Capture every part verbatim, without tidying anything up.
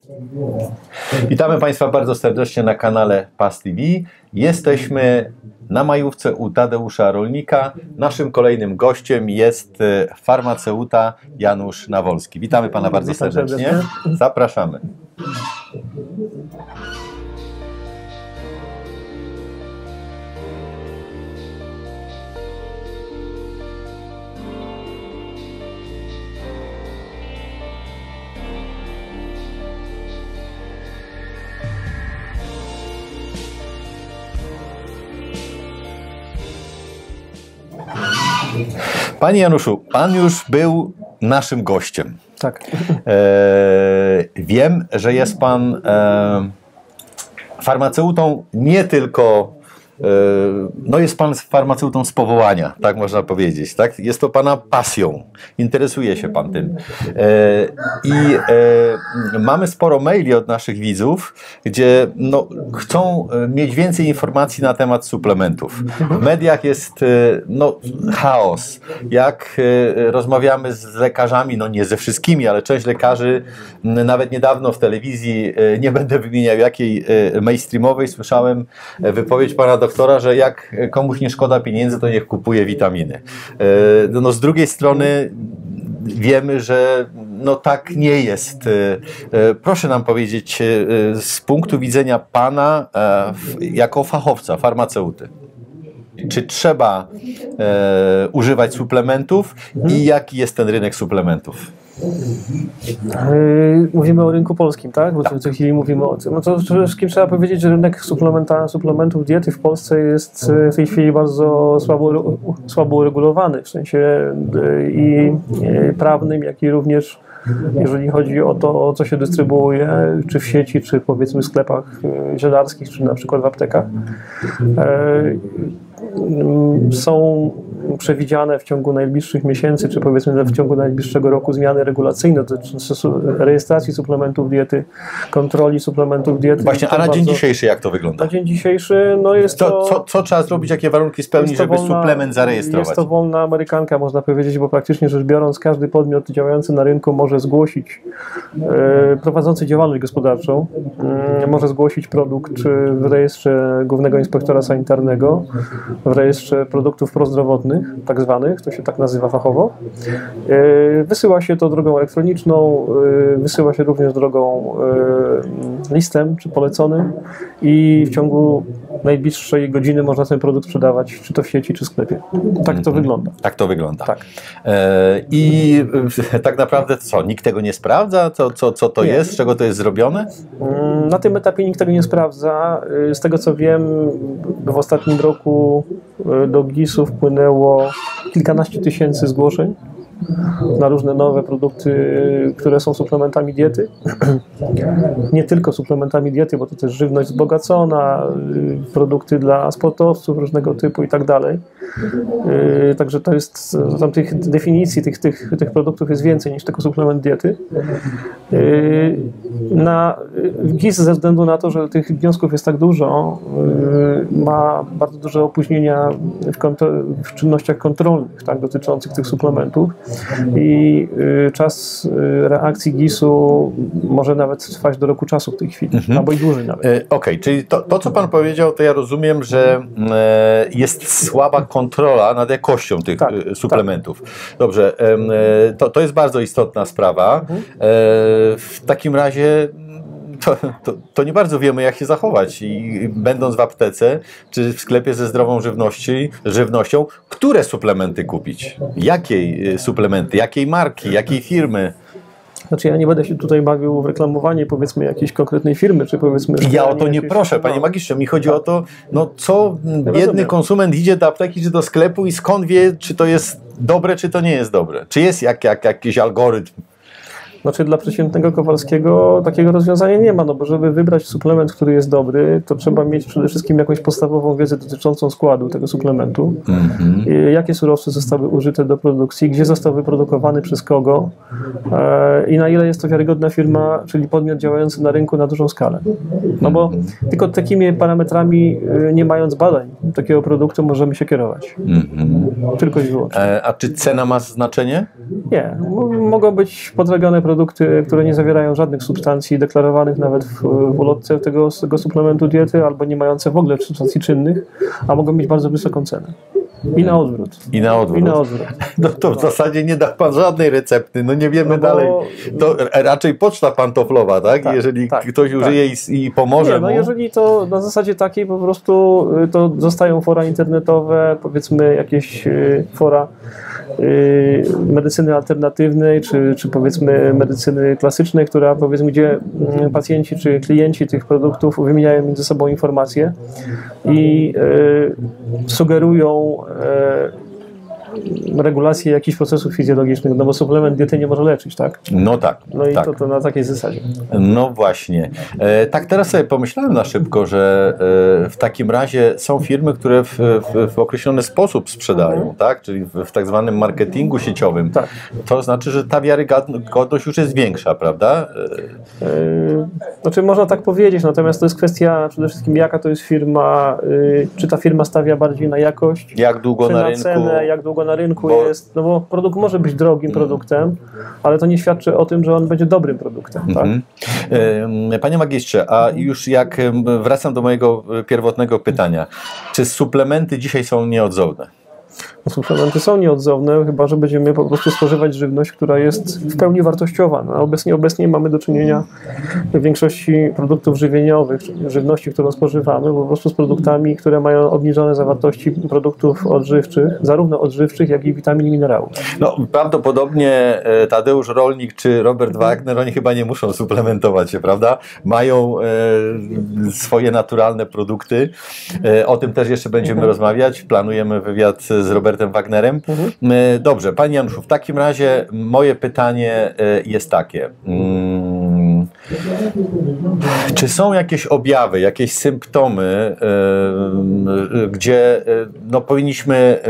Witamy Państwa bardzo serdecznie na kanale Pas T V. Jesteśmy na majówce u Tadeusza Rolnika. Naszym kolejnym gościem jest farmaceuta Janusz Nawolski. Witamy Pana bardzo Witam serdecznie. serdecznie. Zapraszamy. Panie Januszu, Pan już był naszym gościem. Tak. E, wiem, że jest Pan e, farmaceutą nie tylko, e, no jest Pan farmaceutą z powołania, tak można powiedzieć, tak? Jest to Pana pasją, interesuje się Pan tym. E, I e, mamy sporo maili od naszych widzów, gdzie no, chcą mieć więcej informacji na temat suplementów. W mediach jest no, chaos. Jak rozmawiamy z lekarzami, no nie ze wszystkimi, ale część lekarzy, nawet niedawno w telewizji, nie będę wymieniał jakiej mainstreamowej, słyszałem wypowiedź Pana doktora, że jak komuś nie szkoda pieniędzy, to niech kupuje witaminy. No, z drugiej strony wiemy, że no tak nie jest. Proszę nam powiedzieć z punktu widzenia Pana jako fachowca, farmaceuty, czy trzeba e, używać suplementów i jaki jest ten rynek suplementów? Mówimy o rynku polskim, tak? Bo tak. w tej chwili mówimy o tym. No to przede wszystkim trzeba powiedzieć, że rynek suplementa, suplementów diety w Polsce jest w tej chwili bardzo słabo, słabo uregulowany, w sensie i prawnym, jak i również jeżeli chodzi o to, co się dystrybuuje, czy w sieci, czy powiedzmy w sklepach zielarskich, czy na przykład w aptekach. Są przewidziane w ciągu najbliższych miesięcy, czy powiedzmy w ciągu najbliższego roku zmiany regulacyjne dotyczące rejestracji suplementów diety, kontroli suplementów diety. Właśnie, a na dzień dzisiejszy jak to wygląda? Na dzień dzisiejszy no jest co, to... Co, co trzeba zrobić, jakie warunki spełnić, żeby wolna, suplement zarejestrować? Jest to wolna amerykanka, można powiedzieć, bo praktycznie rzecz biorąc każdy podmiot działający na rynku może zgłosić, e, prowadzący działalność gospodarczą, e, może zgłosić produkt w rejestrze Głównego Inspektora Sanitarnego, w rejestrze produktów prozdrowotnych, tak zwanych, to się tak nazywa fachowo. Wysyła się to drogą elektroniczną, wysyła się również drogą listem czy poleconym i w ciągu najbliższej godziny można ten produkt sprzedawać, czy to w sieci, czy w sklepie. Tak to wygląda. Tak to wygląda. Tak. E, I tak naprawdę co? Nikt tego nie sprawdza? Co, co, co to nie. jest? Z czego to jest zrobione? Na tym etapie nikt tego nie sprawdza. Z tego co wiem, w ostatnim roku do gisu wpłynęło kilkanaście tysięcy zgłoszeń na różne nowe produkty, które są suplementami diety. Nie tylko suplementami diety, bo to też żywność wzbogacona, produkty dla sportowców różnego typu i tak dalej. Także to jest, tam tych definicji tych, tych, tych produktów jest więcej niż tylko suplement diety. Na gis ze względu na to, że tych wniosków jest tak dużo, ma bardzo duże opóźnienia w, w czynnościach kontrolnych, tak, dotyczących tych suplementów. I y, czas y, reakcji gisu może nawet trwać do roku czasu w tej chwili, mhm. albo i dłużej nawet. E, Okej, okay. Czyli to, to, co Pan powiedział, to ja rozumiem, że e, jest słaba kontrola nad jakością tych tak, suplementów. Tak. Dobrze, e, to, to jest bardzo istotna sprawa. Mhm. E, w takim razie To, to, to nie bardzo wiemy, jak się zachować i będąc w aptece czy w sklepie ze zdrową żywności, żywnością, które suplementy kupić? Jakiej suplementy, jakiej marki, jakiej firmy? Znaczy ja nie będę się tutaj bawił w reklamowanie powiedzmy jakiejś konkretnej firmy, czy powiedzmy... Ja o to nie proszę, panie magistrze, mi chodzi tak. o to, no co biedny Rozumiem. konsument idzie do apteki czy do sklepu i skąd wie, czy to jest dobre, czy to nie jest dobre? Czy jest jak, jak, jakiś algorytm? Znaczy dla przeciętnego Kowalskiego takiego rozwiązania nie ma, no bo żeby wybrać suplement, który jest dobry, to trzeba mieć przede wszystkim jakąś podstawową wiedzę dotyczącą składu tego suplementu, mm-hmm. jakie surowce zostały użyte do produkcji, gdzie został wyprodukowany, przez kogo e, i na ile jest to wiarygodna firma, czyli podmiot działający na rynku na dużą skalę. No bo mm-hmm. tylko takimi parametrami, nie mając badań takiego produktu, możemy się kierować. Mm-hmm. Tylko i wyłącznie. E, a czy cena ma znaczenie? Nie. Mogą być podrobione produkty, które nie zawierają żadnych substancji deklarowanych nawet w, w ulotce tego, tego suplementu diety, albo nie mające w ogóle substancji czynnych, a mogą mieć bardzo wysoką cenę. I na odwrót. I na odwrót. I na odwrót. No to w zasadzie nie da pan żadnej recepty, no nie wiemy no bo... dalej. To raczej poczta pantoflowa, tak? tak Jeżeli tak, ktoś tak. użyje i, i pomoże nie, no mu. Jeżeli to na zasadzie takiej po prostu to zostają fora internetowe, powiedzmy jakieś fora yy, medycyny alternatywnej, czy, czy powiedzmy medycyny klasycznej, która powiedzmy, gdzie pacjenci czy klienci tych produktów wymieniają między sobą informacje i yy, sugerują e, regulację jakichś procesów fizjologicznych, no bo suplement diety nie może leczyć, tak? No tak. No i tak. To, to na takiej zasadzie. No właśnie. E, tak teraz sobie pomyślałem na szybko, że e, w takim razie są firmy, które w, w, w określony sposób sprzedają, mhm. tak? Czyli w, w tak zwanym marketingu sieciowym. Tak. To znaczy, że ta wiarygodność już jest większa, prawda? E, e, znaczy można tak powiedzieć, natomiast to jest kwestia przede wszystkim jaka to jest firma, y, czy ta firma stawia bardziej na jakość, jak długo czy na, na rynku, cenę, jak długo na rynku bo... jest, no bo produkt może być drogim produktem, ale to nie świadczy o tym, że on będzie dobrym produktem. Mhm. Tak? Panie magistrze, a już jak wracam do mojego pierwotnego pytania, czy suplementy dzisiaj są nieodzowne? Suplementy są nieodzowne, chyba że będziemy po prostu spożywać żywność, która jest w pełni wartościowa. No, obecnie, obecnie mamy do czynienia w większości produktów żywieniowych, żywności, którą spożywamy, po prostu z produktami, które mają obniżone zawartości produktów odżywczych, zarówno odżywczych, jak i witamin i minerałów. No, prawdopodobnie Tadeusz Rolnik czy Robert Wagner, oni chyba nie muszą suplementować się, prawda? Mają e, swoje naturalne produkty. E, o tym też jeszcze będziemy mhm. rozmawiać. Planujemy wywiad z Robertem Wagnerem. Mhm. Dobrze, Panie Januszu, w takim razie moje pytanie jest takie. Hmm, czy są jakieś objawy, jakieś symptomy, yy, gdzie no, powinniśmy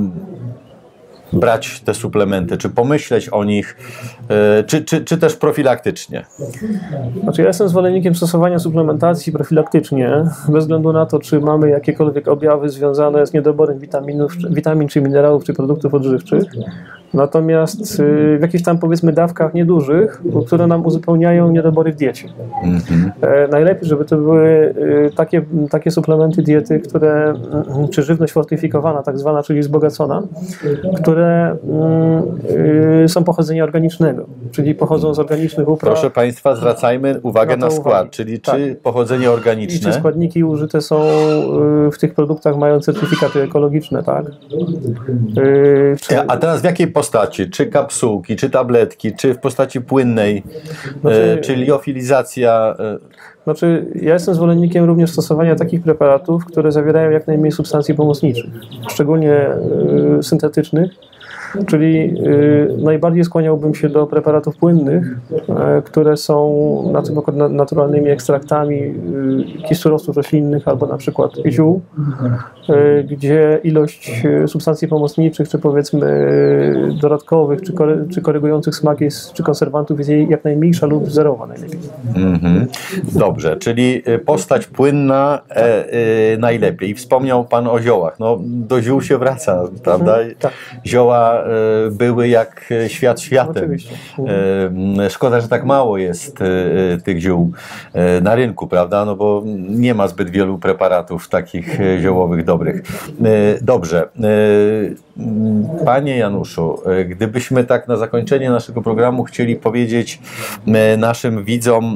yy, brać te suplementy, czy pomyśleć o nich, yy, czy, czy, czy też profilaktycznie? Znaczy ja jestem zwolennikiem stosowania suplementacji profilaktycznie, bez względu na to, czy mamy jakiekolwiek objawy związane z niedoborem witaminów, witamin czy minerałów, czy produktów odżywczych. Natomiast w jakichś tam powiedzmy dawkach niedużych, które nam uzupełniają niedobory w diecie. Mm-hmm. E, najlepiej, żeby to były takie, takie suplementy diety, które, czy żywność fortyfikowana, tak zwana, czyli wzbogacona, które y, są pochodzenia organicznego, czyli pochodzą z organicznych upraw. Proszę Państwa, zwracajmy uwagę na, na skład, uwagi. Czyli tak. czy pochodzenie organiczne. I czy składniki użyte są w tych produktach mają certyfikaty ekologiczne, tak? Y, czy... A teraz w jakiej postaci? Czy kapsułki, czy tabletki, czy w postaci płynnej, znaczy, czy liofilizacja? Znaczy, ja jestem zwolennikiem również stosowania takich preparatów, które zawierają jak najmniej substancji pomocniczych, szczególnie y, syntetycznych. Czyli y, najbardziej skłaniałbym się do preparatów płynnych, y, które są na przykład naturalnymi ekstraktami y, kis surowców roślinnych albo na przykład ziół, y, gdzie ilość substancji pomocniczych, czy powiedzmy y, dodatkowych, czy, kory, czy korygujących smak jest, czy konserwantów jest jak najmniejsza lub zerowa najlepiej. Mm-hmm. Dobrze, czyli postać płynna e, e, najlepiej. I wspomniał Pan o ziołach. No, do ziół się wraca, prawda? Mm-hmm. Tak. Zioła były jak świat światem. Oczywiście. Szkoda, że tak mało jest tych ziół na rynku, prawda? No bo nie ma zbyt wielu preparatów takich ziołowych dobrych. Dobrze. Panie Januszu, gdybyśmy tak na zakończenie naszego programu chcieli powiedzieć naszym widzom,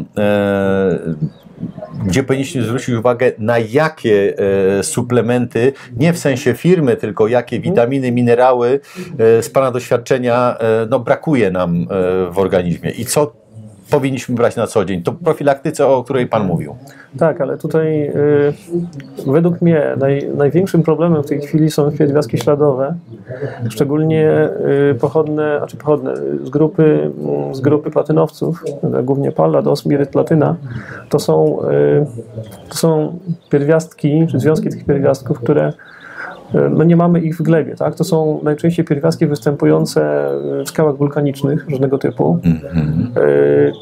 gdzie powinniśmy zwrócić uwagę, na jakie e, suplementy, nie w sensie firmy, tylko jakie witaminy, minerały e, z Pana doświadczenia e, no, brakuje nam e, w organizmie i co powinniśmy brać na co dzień. To profilaktyce, o której Pan mówił. Tak, ale tutaj y, według mnie naj, największym problemem w tej chwili są pierwiastki śladowe, szczególnie y, pochodne, znaczy pochodne z grupy, z grupy platynowców, głównie pallados, miryt, platyna. To są, y, to są pierwiastki, czy związki tych pierwiastków, które no nie mamy ich w glebie, tak? To są najczęściej pierwiastki występujące w skałach wulkanicznych różnego typu. Mm-hmm.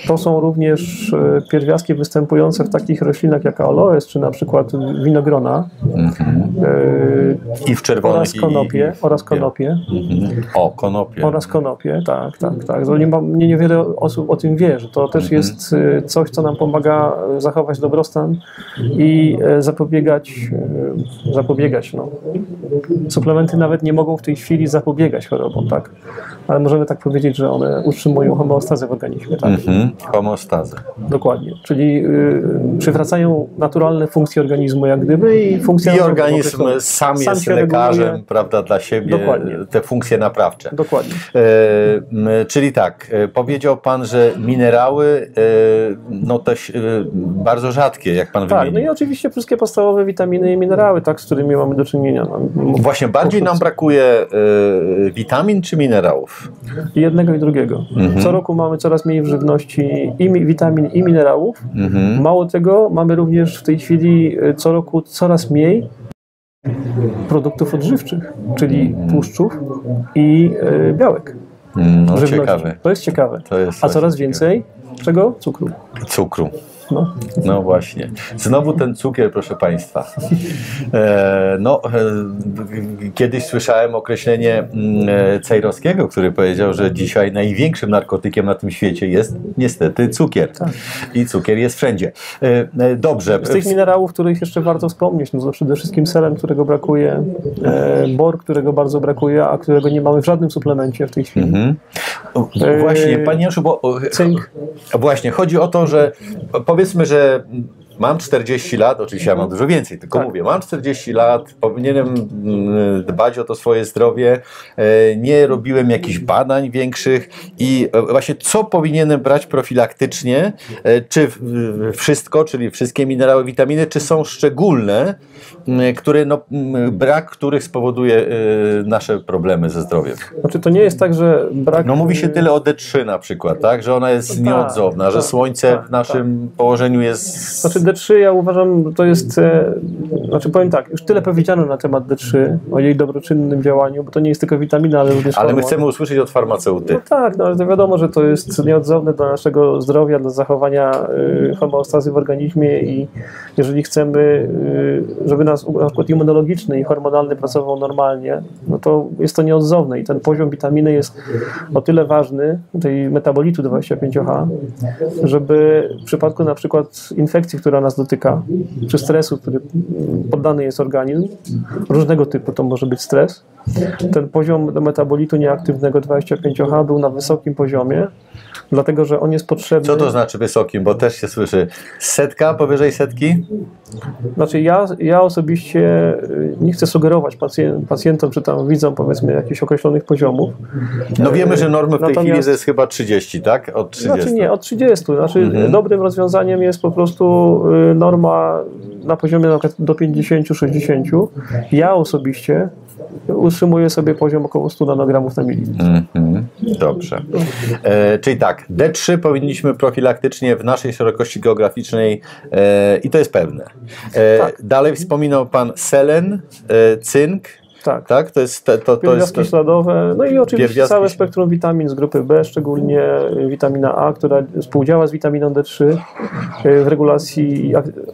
To są również e, pierwiastki występujące w takich roślinach jak aloes, czy na przykład winogrona. Mm-hmm. E, I w czerwonych oraz konopie. I, i, oraz konopie. Mm-hmm. O, konopie. Oraz konopie, tak, tak, tak. Nie, ma, nie niewiele osób o tym wie, że to też mm-hmm. jest e, coś, co nam pomaga zachować dobrostan i e, zapobiegać, e, zapobiegać, no. Suplementy nawet nie mogą w tej chwili zapobiegać chorobom, tak? Ale możemy tak powiedzieć, że one utrzymują homeostazę w organizmie, tak? Mm-hmm. Homeostazę. Dokładnie. Czyli y, przywracają naturalne funkcje organizmu jak gdyby i funkcje... I organizm sam, sam jest lekarzem, reguluje. Prawda, dla siebie. Dokładnie. Te funkcje naprawcze. Dokładnie. E, czyli tak, powiedział Pan, że minerały e, no też e, bardzo rzadkie, jak Pan wymienił. Tak, no i oczywiście wszystkie podstawowe witaminy i minerały, tak, z którymi mamy do czynienia. No, Właśnie, bardziej nam brakuje e, witamin czy minerałów? I jednego i drugiego. Mhm. Co roku mamy coraz mniej w żywności i witamin i minerałów. Mhm. Mało tego, mamy również w tej chwili co roku coraz mniej produktów odżywczych, czyli tłuszczów i e, białek. No, ciekawe. To jest ciekawe. To jest A coraz więcej czego? Cukru. Cukru. No. no właśnie. Znowu ten cukier, proszę Państwa. E, no, e, kiedyś słyszałem określenie e, Cejrowskiego, który powiedział, że dzisiaj największym narkotykiem na tym świecie jest niestety cukier. Tak. I cukier jest wszędzie. E, e, dobrze. Z tych minerałów, których jeszcze warto wspomnieć, no to przede wszystkim selen, którego brakuje, e, bor, którego bardzo brakuje, a którego nie mamy w żadnym suplemencie w tej chwili. Mhm. E, właśnie, Panie Januszu, bo cynk. Właśnie, chodzi o to, że powiedzmy, że mam czterdzieści lat, oczywiście ja mam dużo więcej, tylko tak. mówię, mam czterdzieści lat, powinienem dbać o to swoje zdrowie, nie robiłem jakichś badań większych i właśnie co powinienem brać profilaktycznie, czy wszystko, czyli wszystkie minerały, witaminy, czy są szczególne, które, no, brak których spowoduje nasze problemy ze zdrowiem. Znaczy to nie jest tak, że brak... No mówi się tyle o D trzy na przykład, tak, że ona jest no nieodzowna, tak, że tak, słońce tak, w naszym tak. położeniu jest... Znaczy D trzy ja uważam, to jest, e, znaczy powiem tak, już tyle powiedziano na temat D trzy, o jej dobroczynnym działaniu, bo to nie jest tylko witamina, ale również Ale hormon. my chcemy usłyszeć od farmaceuty. No tak, no ale to wiadomo, że to jest nieodzowne dla naszego zdrowia, dla zachowania y, homeostazy w organizmie i jeżeli chcemy, y, żeby nas na przykład immunologiczny i hormonalny pracował normalnie, no to jest to nieodzowne i ten poziom witaminy jest o tyle ważny, tej metabolitu dwadzieścia pięć H, żeby w przypadku na przykład infekcji, która nas dotyka, czy stresu, który poddany jest organizm, różnego typu to może być stres, ten poziom metabolitu nieaktywnego dwadzieścia pięć H był na wysokim poziomie, dlatego, że on jest potrzebny... Co to znaczy wysokim? Bo też się słyszy setka, powyżej setki? Znaczy ja, ja osobiście nie chcę sugerować pacjent, pacjentom, czy tam widzom powiedzmy jakichś określonych poziomów. No wiemy, że normy w tej Natomiast, chwili to jest chyba trzydzieści, tak? Od trzydziestu. Znaczy nie, od trzydziestu. Znaczy mhm. dobrym rozwiązaniem jest po prostu norma na poziomie na przykład do pięćdziesięciu sześćdziesięciu. Ja osobiście utrzymuję sobie poziom około stu nanogramów na mililitr. Mm-hmm. Dobrze. E, czyli tak, D trzy powinniśmy profilaktycznie w naszej szerokości geograficznej e, i to jest pewne. E, tak. Dalej wspominał Pan selen, e, cynk. Tak. tak, to jest to, to, pierwiastki jest to... śladowe, no i oczywiście pierwiastki... całe spektrum witamin z grupy B, szczególnie witamina A, która współdziała z witaminą D trzy w regulacji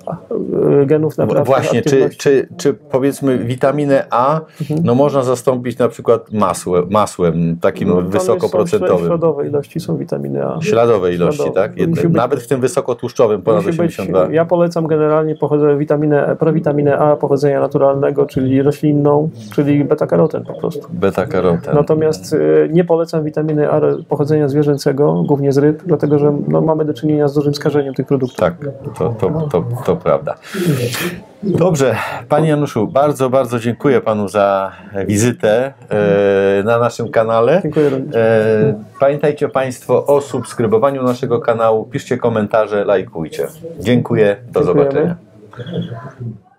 genów naprawczych. Właśnie, czy, czy, czy powiedzmy witaminę A mhm. no można zastąpić na przykład masłem, masłem takim no, wysokoprocentowym? Śladowe ilości są witaminy A. Śladowe ilości, śladowe. tak? Jedne, nawet być, w tym wysokotłuszczowym ponad osiemdziesiąt dwa. Być, ja polecam generalnie pochodzę witaminę, prowitaminę A pochodzenia naturalnego, czyli roślinną, czyli beta-karoten po prostu. Beta-karoten. Natomiast y, nie polecam witaminy A pochodzenia zwierzęcego, głównie z ryb, dlatego że no, mamy do czynienia z dużym skażeniem tych produktów. Tak, to, to, to, to prawda. Dobrze, Panie Januszu, bardzo, bardzo dziękuję Panu za wizytę e, na naszym kanale. Dziękuję również. E, pamiętajcie Państwo o subskrybowaniu naszego kanału, piszcie komentarze, lajkujcie. Dziękuję, do Dziękujemy. zobaczenia.